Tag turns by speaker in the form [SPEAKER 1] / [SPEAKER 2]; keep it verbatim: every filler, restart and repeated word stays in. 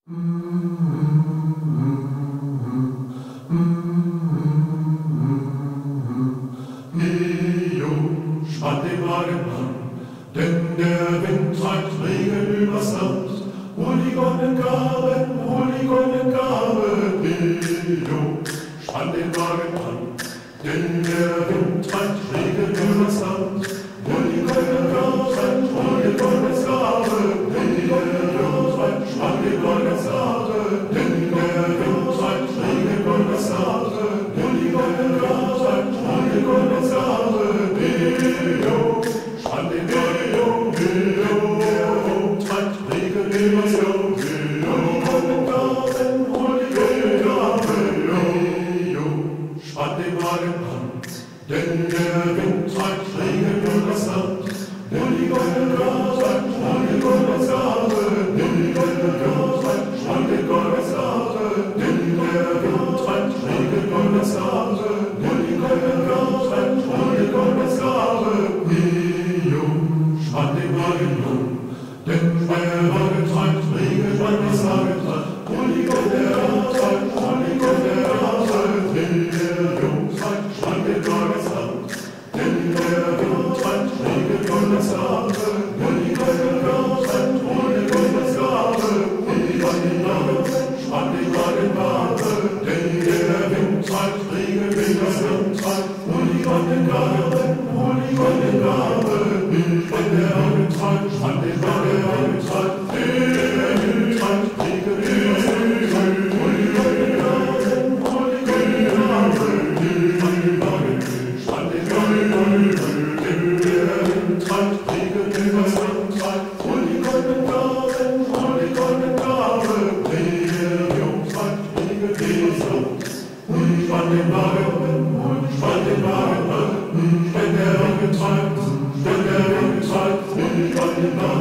[SPEAKER 1] Hejo, spann den Wagen an, denn der Wind treibt Regen übers Land. Hol die goldenen Gaben, hol die goldenen Gaben. Hejo, spann den Wagen an, denn der Wind treibt Regen übers Land. Hol die goldenen Gaben, hol die goldenen Gaben. Hejo, spann den Wagen an, denn der Wind treibt Regen übers Land. Hol die goldenen Gaben, hol die goldenen Gaben. Hejo, spann den Wagen an, Hejo, der Wind treibt Regen übers Land. Hol die goldenen Gaben, hol die goldenen Gaben. Hejo, spann den Wagen an, denn der Wind treibt Regen übers Land. Hol die goldenen Gaben, hol die goldenen Gaben. Hol die goldenen Gaben, spann den goldenen Gaben, denn der Wind treibt Regen übers Land. Hol die goldenen Gaben, hol die goldenen Gaben. Hejo, spann den Wagen an, denn der Wagen treibt Regen übers Land. Hol die goldenen Gaben, hol die goldenen Gaben. Hejo, spann den Wagen an, denn der Wind treibt Regen übers Land. Hol die goldenen Gaben, hol die goldenen Gaben. Spann den Wagen an, denn der Wind treibt Regen übers Land. Hol die goldenen Gaben, hol die goldenen Gaben. Wenn der Wagen treibt, spann den Wagen an, der Wind treibt Regen übers Land. Hol die goldenen Gaben, hol die goldenen Gaben. Spann den Wagen an, denn der Wind treibt Regen übers Land. Hol die goldenen Gaben, hol die goldenen Gaben. Hejo, treibt Regen übers Land. Spann den Wagen, spann den Wagen an, wenn der Wagen treibt, wenn der Wagen treibt, spann den Wagen.